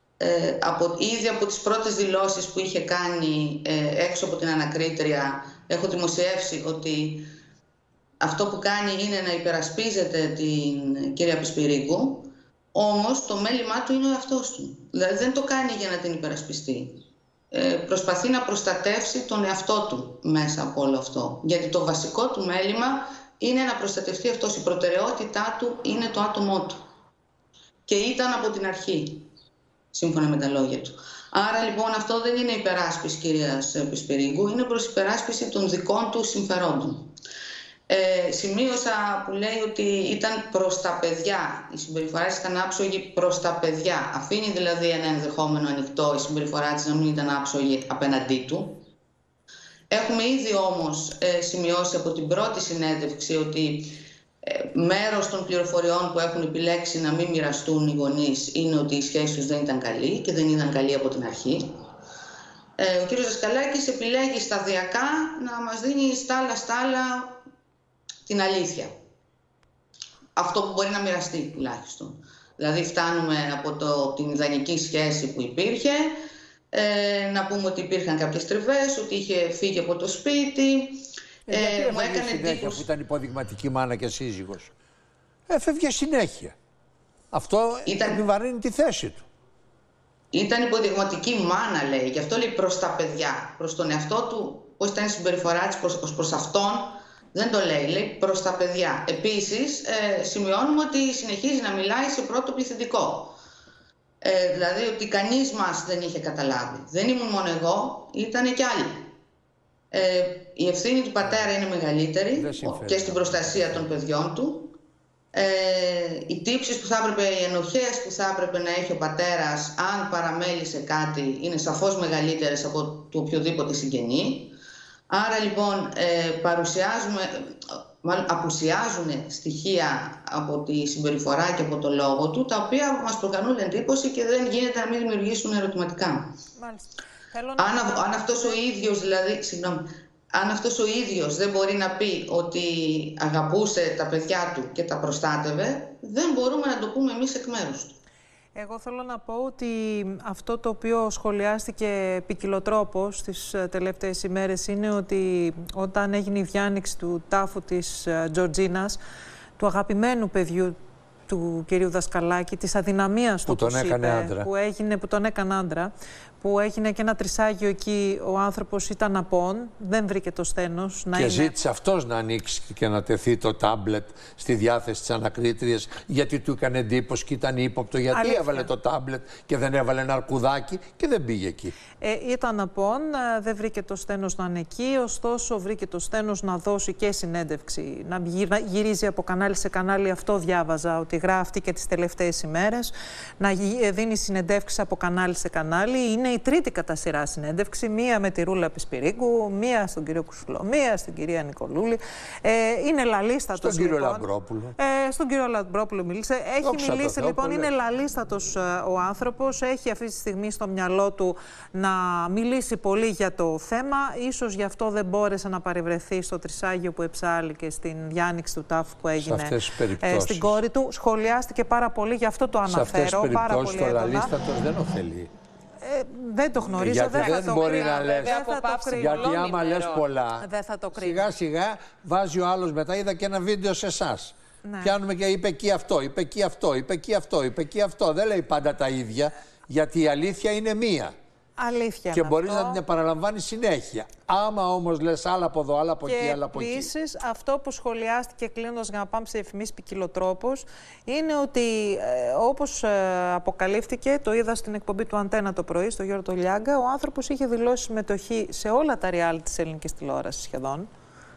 Ήδη από τις πρώτες δηλώσεις που είχε κάνει έξω από την ανακρίτρια, έχω δημοσιεύσει ότι αυτό που κάνει είναι να υπερασπίζεται την κυρία Πισπυρίγκου, όμως το μέλημά του είναι ο εαυτός του. Δηλαδή δεν το κάνει για να την υπερασπιστεί. Προσπαθεί να προστατεύσει τον εαυτό του μέσα από όλο αυτό. Γιατί το βασικό του μέλημα είναι να προστατευτεί αυτός. Η προτεραιότητά του είναι το άτομό του. Και ήταν από την αρχή, σύμφωνα με τα λόγια του. Άρα λοιπόν αυτό δεν είναι υπεράσπιση κυρίας Πισπυρίγκου, είναι προς υπεράσπιση των δικών του συμφερόντων. Σημείωσα που λέει ότι ήταν προς τα παιδιά. Η συμπεριφορά της ήταν άψογη προς τα παιδιά. Αφήνει δηλαδή ένα ενδεχόμενο ανοιχτό η συμπεριφορά της να μην ήταν άψογη απέναντί του. Έχουμε ήδη όμως σημειώσει από την πρώτη συνέντευξη ότι μέρος των πληροφοριών που έχουν επιλέξει να μην μοιραστούν οι γονείς είναι ότι η σχέση τους δεν ήταν καλή και δεν ήταν καλή από την αρχή. Ο κύριος Δασκαλάκης επιλέγει σταδιακά να μας δίνει στάλα την αλήθεια. Αυτό που μπορεί να μοιραστεί τουλάχιστον. Δηλαδή φτάνουμε από την ιδανική σχέση που υπήρχε, να πούμε ότι υπήρχαν κάποιες τριβές, ότι είχε φύγει από το σπίτι. Γιατί μου έκανε συνέχεια που ήταν υποδειγματική μάνα και σύζυγος. Έφευγε συνέχεια. Αυτό επιβαρύνει τη θέση του. Ήταν υποδειγματική μάνα, λέει. Γι' αυτό λέει προς τα παιδιά. Προς τον εαυτό του, πώς ήταν η συμπεριφορά της προς αυτόν, δεν το λέει. Λέει προς τα παιδιά. Επίσης, σημειώνουμε ότι συνεχίζει να μιλάει σε πρώτο πληθυντικό. Δηλαδή ότι κανείς μας δεν είχε καταλάβει. Δεν ήμουν μόνο εγώ, ήταν και άλλοι. Η ευθύνη του πατέρα είναι μεγαλύτερη και στην προστασία των παιδιών του. Οι τύψεις που θα έπρεπε, οι ενοχές που θα έπρεπε να έχει ο πατέρας αν παραμέλει σε κάτι είναι σαφώς μεγαλύτερες από του οποιοδήποτε συγγενή. Άρα λοιπόν απουσιάζουν στοιχεία από τη συμπεριφορά και από το λόγο του, τα οποία μας προκαλούν εντύπωση και δεν γίνεται να μην δημιουργήσουν ερωτηματικά. Αν αυτός ο ίδιος δηλαδή, αν αυτός ο ίδιος δεν μπορεί να πει ότι αγαπούσε τα παιδιά του και τα προστάτευε, δεν μπορούμε να το πούμε εμείς εκ μέρους του. Εγώ θέλω να πω ότι αυτό το οποίο σχολιάστηκε ποικιλοτρόπως τις τελευταίες ημέρες είναι ότι όταν έγινε η διάνοιξη του τάφου της Τζορτζίνας, του αγαπημένου παιδιού του κυρίου Δασκαλάκη, της αδυναμίας του, που τον έκανε άντρα, που έγινε και ένα τρισάγιο εκεί, ο άνθρωπος ήταν απόν, δεν βρήκε το στένος να και ζήτησε αυτός να ανοίξει και να τεθεί το τάμπλετ στη διάθεση της ανακρίτριας, γιατί του έκανε εντύπωση και ήταν ύποπτο, γιατί έβαλε το τάμπλετ και δεν έβαλε ένα αρκουδάκι και δεν πήγε εκεί. Ήταν απόν, δεν βρήκε το στένος να είναι εκεί, ωστόσο βρήκε το στένος να δώσει και συνέντευξη, να γυρίζει από κανάλι σε κανάλι, αυτό διάβαζα ότι γράφτηκε και τις τελευταίες ημέρες, να δίνει συνεντεύξεις από κανάλι σε κανάλι. Είναι η τρίτη κατά σειρά συνέντευξη, μία με τη Ρούλα Πισπυρίγκου, μία στον κύριο Κουσουλό, μία στην κυρία Νικολούλη. Είναι λαλίστατος. Στον κύριο Λαμπρόπουλο. Στον κύριο Λαμπρόπουλο μίλησε. Έχει μιλήσει λοιπόν, είναι λαλίστατος ο άνθρωπος. Έχει αυτή τη στιγμή στο μυαλό του να μιλήσει πολύ για το θέμα. Ίσως γι' αυτό δεν μπόρεσε να παρευρεθεί στο τρισάγιο που εψάλλει και στην διάνοιξη του τάφου που έγινε στην κόρη του. Σχολιάστηκε πάρα πολύ, γι' αυτό το αναφέρω. Σε αυτές τις περιπτώσεις το λαλίστατος δεν ωφελεί. Δεν το γνωρίζω, γιατί δεν θα μπορεί να λες, γιατί άμα λες πολλά, σιγά σιγά βάζει ο άλλος μετά, είδα και ένα βίντεο σε εσάς. Ναι. Πιάνουμε και είπε εκεί αυτό, είπε εκεί αυτό, είπε εκεί αυτό, είπε εκεί αυτό. Δεν λέει πάντα τα ίδια, γιατί η αλήθεια είναι μία. Αλήθεια. Και μπορείς να την επαναλαμβάνεις συνέχεια. Άμα όμως λες άλλα από εδώ, άλλα από εκεί, άλλα από εκεί. Και επίσης αυτό που σχολιάστηκε κλείνοντας για να πάμε σε εφημίσεις ποικιλοτρόπως είναι ότι όπως αποκαλύφθηκε, το είδα στην εκπομπή του Αντένα το πρωί, στο Γιώργο το Λιάγκα, ο άνθρωπος είχε δηλώσει συμμετοχή σε όλα τα reality της ελληνικής τηλεόρασης σχεδόν.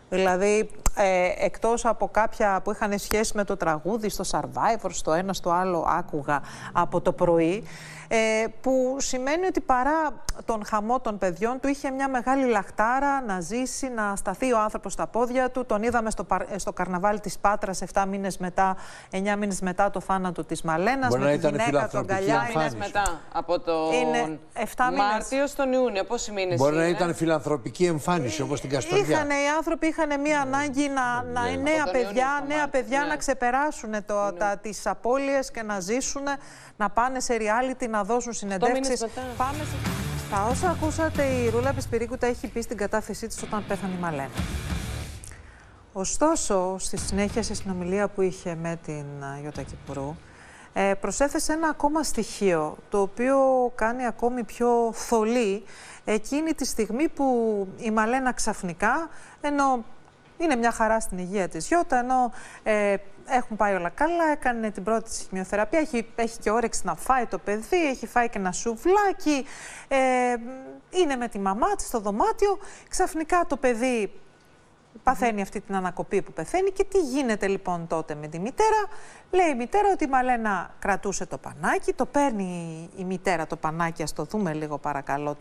Δηλαδή, εκτός από κάποια που είχαν σχέση με το τραγούδι, στο Survivor, στο ένα στο άλλο άκουγα από το πρωί, που σημαίνει ότι παρά τον χαμό των παιδιών του είχε μια μεγάλη λαχτάρα να ζήσει, να σταθεί ο άνθρωπος στα πόδια του. Τον είδαμε στο καρναβάλι της Πάτρας 7 μήνες μετά, 9 μήνες μετά το θάνατο της Μαλένας. Μπορεί με να τη ήταν γυναίκα του αγκαλιά. Μετά, από το Μάρτιο στον Ιούνιο, πόσοι μήνες Μπορεί είναι? να ήταν φιλανθρωπική εμφάνιση όπως την Καστοριά. Οι άνθρωποι είχαν μία ανάγκη νέα παιδιά να ξεπεράσουν τις απώλειες και να ζήσουν, να πάνε σε reality, να δώσουν συνεντεύξεις. Τα όσα ακούσατε, η Ρούλα Πισπυρίκου τα έχει πει στην κατάθεσή της όταν πέθανε η Μαλένα. Ωστόσο, στη συνέχεια, σε συνομιλία που είχε με την Ιώτα Κυπουρού, προσέθεσε ένα ακόμα στοιχείο, το οποίο κάνει ακόμη πιο θολή εκείνη τη στιγμή που η Μαλένα ξαφνικά, ενώ είναι μια χαρά στην υγεία της Ιώτα, ενώ έχουν πάει όλα καλά, έκανε την πρώτη της χημειοθεραπεία, έχει και όρεξη να φάει το παιδί, έχει φάει και ένα σουβλάκι, είναι με τη μαμά της στο δωμάτιο, ξαφνικά το παιδί παθαίνει αυτή την ανακοπή που πεθαίνει. Και τι γίνεται λοιπόν τότε με τη μητέρα? Λέει η μητέρα ότι η Μαλένα κρατούσε το πανάκι, το παίρνει η μητέρα το πανάκι, ας το δούμε λίγο παρακαλώ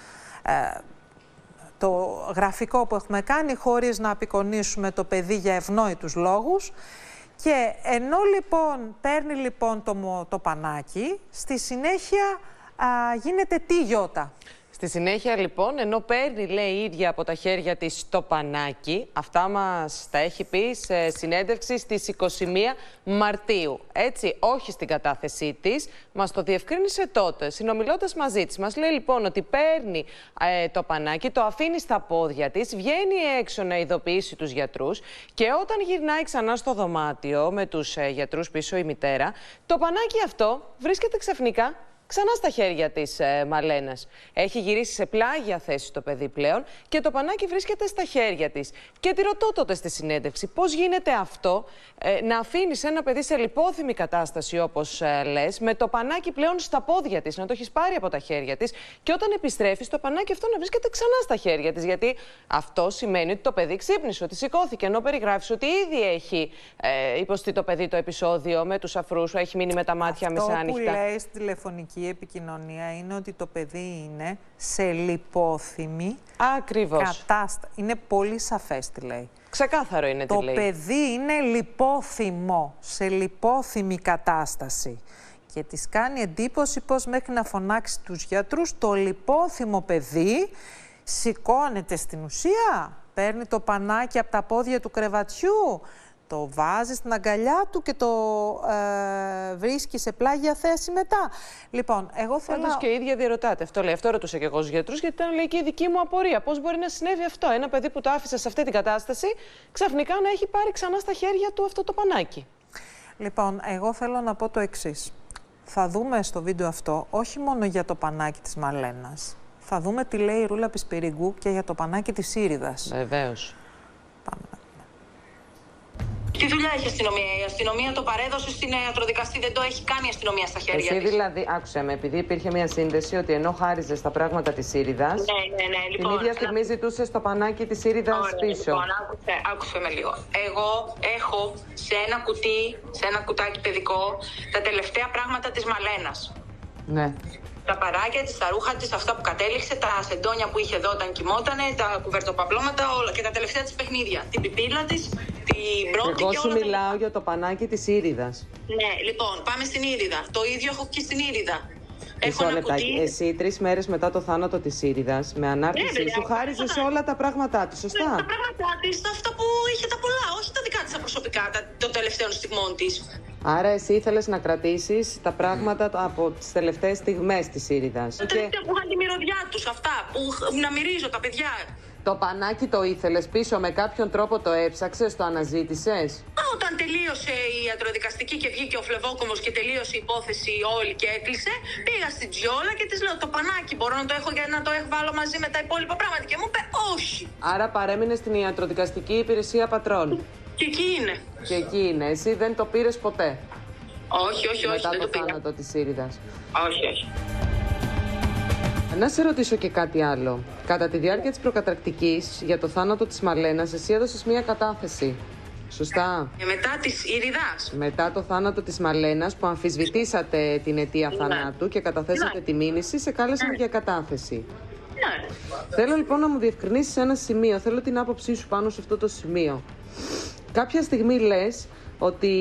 το γραφικό που έχουμε κάνει, χωρίς να απεικονίσουμε το παιδί για ευνόητους λόγους. Και ενώ λοιπόν παίρνει λοιπόν το πανάκι, στη συνέχεια γίνεται τι, Γιώτα? Στη συνέχεια λοιπόν, ενώ παίρνει, λέει η ίδια από τα χέρια της το πανάκι, αυτά μας τα έχει πει σε συνέντευξη στις 21 Μαρτίου. Έτσι, όχι στην κατάθεσή της, μας το διευκρίνησε τότε, συνομιλώντας μαζί της. Μας λέει λοιπόν ότι παίρνει το πανάκι, το αφήνει στα πόδια της, βγαίνει έξω να ειδοποιήσει τους γιατρούς και όταν γυρνάει ξανά στο δωμάτιο με τους γιατρούς πίσω η μητέρα, το πανάκι αυτό βρίσκεται ξαφνικά ξανά στα χέρια της Μαλένας. Έχει γυρίσει σε πλάγια θέση το παιδί πλέον και το πανάκι βρίσκεται στα χέρια της. Και τη ρωτώ τότε στη συνέντευξη, πώς γίνεται αυτό να αφήνεις ένα παιδί σε λιπόθυμη κατάσταση, όπως λες, με το πανάκι πλέον στα πόδια της, να το έχεις πάρει από τα χέρια της και όταν επιστρέφεις το πανάκι αυτό να βρίσκεται ξανά στα χέρια της. Γιατί αυτό σημαίνει ότι το παιδί ξύπνησε, ότι σηκώθηκε, ενώ περιγράφεις ότι ήδη έχει υποστεί το παιδί το επεισόδιο με τους αφρούς, έχει μείνει με τα μάτια μεσάνυχτα. Αυτό που λέει στη τηλεφωνική επικοινωνία είναι ότι το παιδί είναι σε λιπόθυμη κατάσταση. Είναι πολύ σαφές τι λέει. Ξεκάθαρο είναι τι λέει. Το παιδί είναι λιπόθυμο, σε λιπόθυμη κατάσταση. Και της κάνει εντύπωση πως μέχρι να φωνάξει τους γιατρούς, το λιπόθυμο παιδί σηκώνεται στην ουσία, παίρνει το πανάκι από τα πόδια του κρεβατιού, το βάζει στην αγκαλιά του και το βρίσκει σε πλάγια θέση μετά. Λοιπόν, εγώ θέλω... Πάντως και η ίδια διερωτάται. Αυτό λέει. Αυτό ρωτούσα και εγώ στους γιατρούς, γιατί ήταν, λέει, και η δική μου απορία. Πώς μπορεί να συνέβη αυτό? Ένα παιδί που το άφησε σε αυτή την κατάσταση, ξαφνικά να έχει πάρει ξανά στα χέρια του αυτό το πανάκι. Λοιπόν, εγώ θέλω να πω το εξής. Θα δούμε στο βίντεο αυτό όχι μόνο για το πανάκι της Μαλένας. Θα δούμε τι λέει η Ρούλα Πισπυρίγκου και για το πανάκι της Σύριδας. Βεβαίως. Πάμε. Τι δουλειά έχει η αστυνομία? Η αστυνομία το παρέδωσε στην ιατροδικαστή, δεν το έχει κάνει η αστυνομία στα χέρια της. Εσύ δηλαδή, άκουσε με, επειδή υπήρχε μια σύνδεση ότι ενώ χάριζες τα πράγματα της Σύριδας, ναι, λοιπόν, την ίδια στιγμή ζητούσες το πανάκι της Σύριδας πίσω. Λοιπόν, άκουσε με λίγο. Εγώ έχω σε ένα κουτάκι παιδικό τα τελευταία πράγματα της Μαλένας. Ναι. Τα παράκια της, τα ρούχα της, αυτά που κατέληξε, τα σεντόνια που είχε εδώ όταν κοιμότανε, τα κουβερτοπαπλώματα, όλα και τα τελευταία της παιχνίδια. Την πιπίλα της, την πρώτη εγώ και όλα. Εγώ σου μιλάω για το πανάκι της Ήριδας. Ναι, λοιπόν, πάμε στην Ήριδα. Το ίδιο έχω και στην Ήριδα. Μισό λεπτάκι. Εσύ 3 μέρες μετά το θάνατο της Ήριδας, με ανάρτησή σου, χάριζες όλα τα πράγματά της, σωστά? Τα πράγματά της, αυτά που είχε τα πολλά, όχι τα δικά της τα προσωπικά, των τελευταίων στιγμών της. Άρα εσύ ήθελες να κρατήσεις τα πράγματα από τις τελευταίες στιγμές της Ήριδας. Τα τελευταία που είχαν τη μυρωδιά τους, αυτά που να μυρίζω τα παιδιά. Το πανάκι το ήθελες πίσω, με κάποιον τρόπο το έψαξες, το αναζήτησες? Όταν τελείωσε η ιατροδικαστική και βγήκε ο Φλεβόκομος και τελείωσε η υπόθεση όλη και έκλεισε, πήγα στην Τζιόλα και της λέω: το πανάκι μπορώ να το έχω για να το βάλω μαζί με τα υπόλοιπα πράγματα? Και μου είπε όχι. Άρα παρέμεινε στην ιατροδικαστική υπηρεσία πατρών. Και εκεί είναι. Και εκεί είναι. Εσύ δεν το πήρες ποτέ? Όχι, μετά δεν το το πήγα. θάνατο της Ήριδας. Όχι. Να σε ρωτήσω και κάτι άλλο. Κατά τη διάρκεια της προκαταρκτικής για το θάνατο της Μαλένας, εσύ έδωσες μία κατάθεση. Σωστά. Μετά της Ειριδάς. Μετά το θάνατο της Μαλένας, που αμφισβητήσατε την αιτία θανάτου και καταθέσατε τη μήνυση, σε κάλεσαν για κατάθεση. Ναι. Θέλω λοιπόν να μου διευκρινίσεις ένα σημείο. Θέλω την άποψή σου πάνω σε αυτό το σημείο. Κάποια στιγμή λες ότι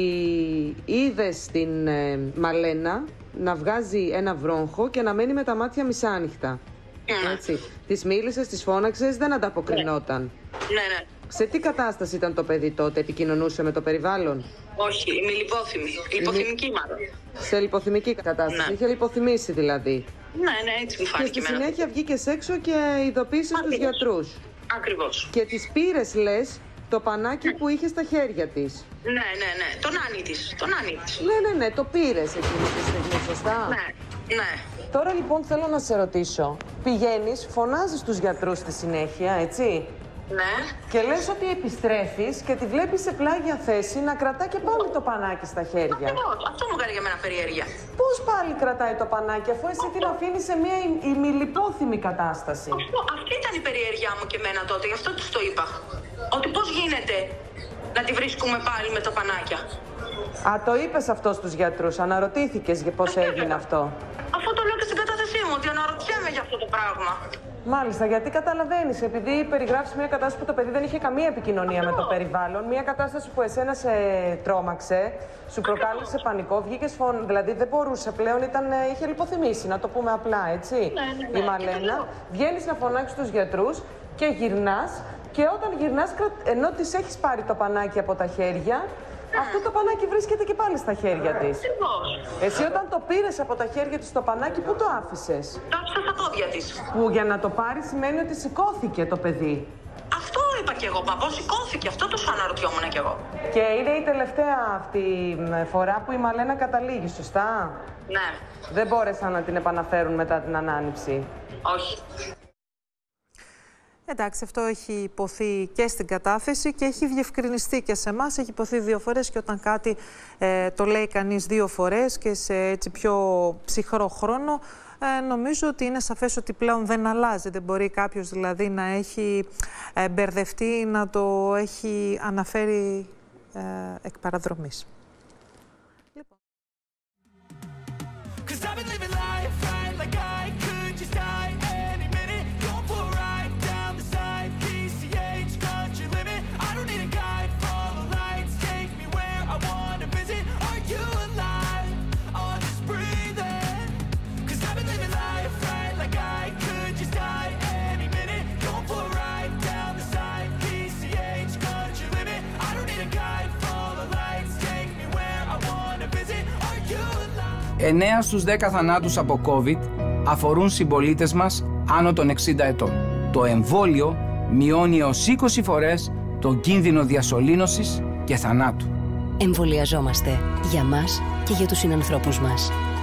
είδες την Μαλένα να βγάζει ένα βρόγχο και να μένει με τα μάτια μισάνοιχτα. Έτσι. Της μίλησες, της φώναξες, δεν ανταποκρινόταν. Ναι. Σε τι κατάσταση ήταν το παιδί τότε, επικοινωνούσε με το περιβάλλον? Όχι, είμαι λιπόθυμη. Λιποθυμική μάλλον. Σε λιποθυμική κατάσταση, είχε λιποθυμήσει δηλαδή. Ναι, έτσι μου φάνηκε. Και στη συνέχεια βγήκες έξω και ειδοποίησες τους γιατρούς. Ακριβώς. Και της πήρες, λες, το πανάκι που είχε στα χέρια της. Ναι. Τον Άννη της. Ναι, το πήρες εκείνη τη στιγμή, σωστά? Ναι. Τώρα λοιπόν θέλω να σε ρωτήσω. Πηγαίνεις, φωνάζεις τους γιατρούς στη συνέχεια, έτσι? Ναι. Και λες ότι επιστρέφεις και τη βλέπεις σε πλάγια θέση να κρατά και πάλι το πανάκι στα χέρια. Ακριβώς. Αυτό μου κάνει για μένα περιέργεια. Πώς πάλι κρατάει το πανάκι, αφού εσύ την αφήνεις σε μια ημιλιπόθυμη κατάσταση? Αυτή ήταν η περιέργειά μου και εμένα τότε, γι' αυτό τους το είπα. Ότι πώς γίνεται να τη βρίσκουμε πάλι με τα πανάκια. Α, το είπες αυτό στους γιατρούς, αναρωτήθηκες για πώς έγινε αυτό? Αυτό το λέω και στην κατάθεσή μου, ότι αναρωτιέμαι για αυτό το πράγμα. Μάλιστα, γιατί καταλαβαίνεις, επειδή περιγράφεις μια κατάσταση που το παιδί δεν είχε καμία επικοινωνία με το περιβάλλον, μια κατάσταση που εσένα σε τρόμαξε, σου προκάλεσε πανικό, βγήκες δηλαδή δεν μπορούσε πλέον, είχε λιποθυμήσει, να το πούμε απλά, έτσι. Ναι. Η Μαλένα, βγαίνεις να φωνάξεις τους γιατρούς και γυρνάς, και όταν γυρνάς, ενώ της έχεις πάρει το πανάκι από τα χέρια, αυτό το πανάκι βρίσκεται και πάλι στα χέρια της. Εσύ όταν το πήρες από τα χέρια της το πανάκι, πού το άφησες? Το άφησα στα πόδια της. Που για να το πάρει σημαίνει ότι σηκώθηκε το παιδί. Αυτό είπα κι εγώ, πώς σηκώθηκε, αυτό το αναρωτιόμουν κι εγώ. Και είναι η τελευταία αυτή φορά που η Μαλένα καταλήγει, σωστά? Ναι. Δεν μπόρεσαν να την επαναφέρουν μετά την ανάνυψη? Όχι. Εντάξει, αυτό έχει υποθεί και στην κατάθεση και έχει διευκρινιστεί και σε εμάς. Έχει υποθεί 2 φορές και όταν κάτι το λέει κανείς 2 φορές και σε έτσι πιο ψυχρό χρόνο, νομίζω ότι είναι σαφές ότι πλέον δεν αλλάζει. Δεν μπορεί κάποιος δηλαδή να έχει μπερδευτεί, να το έχει αναφέρει εκ παραδρομής. Εννέα στους 10 θανάτους από COVID αφορούν συμπολίτες μας άνω των 60 ετών. Το εμβόλιο μειώνει έως 20 φορές τον κίνδυνο διασωλήνωσης και θανάτου. Εμβολιαζόμαστε για μας και για τους συνανθρώπους μας.